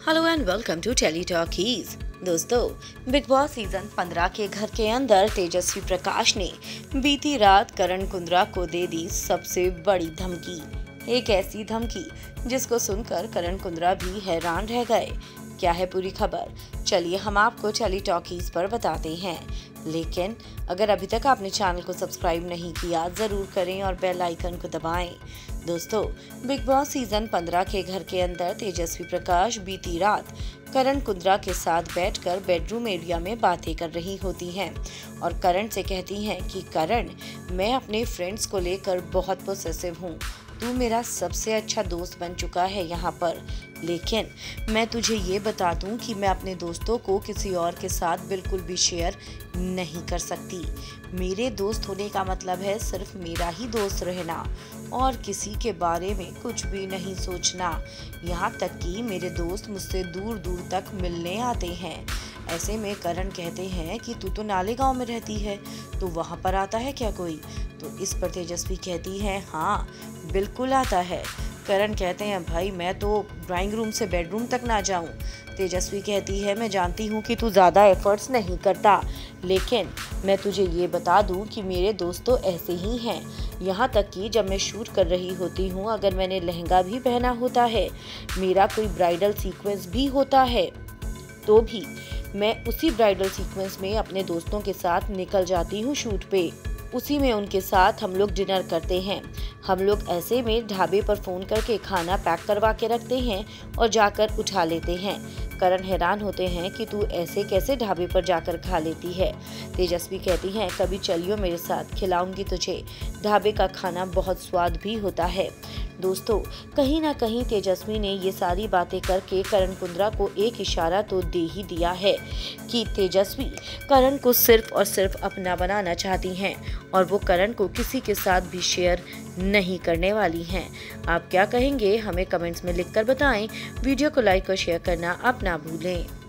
Hello and welcome to telly talkies. दोस्तों, Bigg Boss season 15 के घर के अंदर तेजस्वी प्रकाश ने बीती रात करण कुंद्रा को दे दी सबसे बड़ी धमकी। एक ऐसी धमकी जिसको सुनकर करण कुंद्रा भी हैरान रह गए। क्या है पूरी खबर, चलिए हम आपको टेली टॉकीज पर बताते हैं। लेकिन अगर अभी तक आपने चैनल को सब्सक्राइब नहीं किया जरूर करें और बेल आइकन को दबाएं। दोस्तों, बिग बॉस सीजन 15 के घर के अंदर तेजस्वी प्रकाश बीती रात करण कुंद्रा के साथ बैठकर बेडरूम एरिया में बातें कर रही होती हैं और करण से कहती हैं कि करण, मैं अपने फ्रेंड्स को लेकर बहुत पोसेसिव हूँ। तू मेरा सबसे अच्छा दोस्त बन चुका है यहाँ पर, लेकिन मैं तुझे ये बता दूं कि मैं अपने दोस्तों को किसी और के साथ बिल्कुल भी शेयर नहीं कर सकती। मेरे दोस्त होने का मतलब है सिर्फ मेरा ही दोस्त रहना और किसी के बारे में कुछ भी नहीं सोचना। यहाँ तक कि मेरे दोस्त मुझसे दूर दूर तक मिलने आते हैं। ऐसे में करण कहते हैं कि तू तो नाले गांव में रहती है, तो वहाँ पर आता है क्या कोई? तो इस पर तेजस्वी कहती है हाँ बिल्कुल आता है। करण कहते हैं भाई मैं तो ड्राइंग रूम से बेडरूम तक ना जाऊं। तेजस्वी कहती है मैं जानती हूं कि तू ज़्यादा एफर्ट्स नहीं करता, लेकिन मैं तुझे ये बता दूं कि मेरे दोस्त तो ऐसे ही हैं। यहाँ तक कि जब मैं शूट कर रही होती हूँ, अगर मैंने लहंगा भी पहना होता है, मेरा कोई ब्राइडल सीक्वेंस भी होता है, तो भी मैं उसी ब्राइडल सीक्वेंस में अपने दोस्तों के साथ निकल जाती हूँ शूट पे। उसी में उनके साथ हम लोग डिनर करते हैं। हम लोग ऐसे में ढाबे पर फ़ोन करके खाना पैक करवा के रखते हैं और जाकर उठा लेते हैं। करण हैरान होते हैं कि तू ऐसे कैसे ढाबे पर जाकर खा लेती है। तेजस्वी कहती हैं कभी चलियो मेरे साथ, खिलाऊंगी तुझे। ढाबे का खाना बहुत स्वाद भी होता है। दोस्तों, कहीं ना कहीं तेजस्वी ने ये सारी बातें करके करण कुंद्रा को एक इशारा तो दे ही दिया है कि तेजस्वी करण को सिर्फ और सिर्फ अपना बनाना चाहती हैं और वो करण को किसी के साथ भी शेयर नहीं करने वाली हैं। आप क्या कहेंगे हमें कमेंट्स में लिखकर बताएं। वीडियो को लाइक और शेयर करना आप ना भूलें।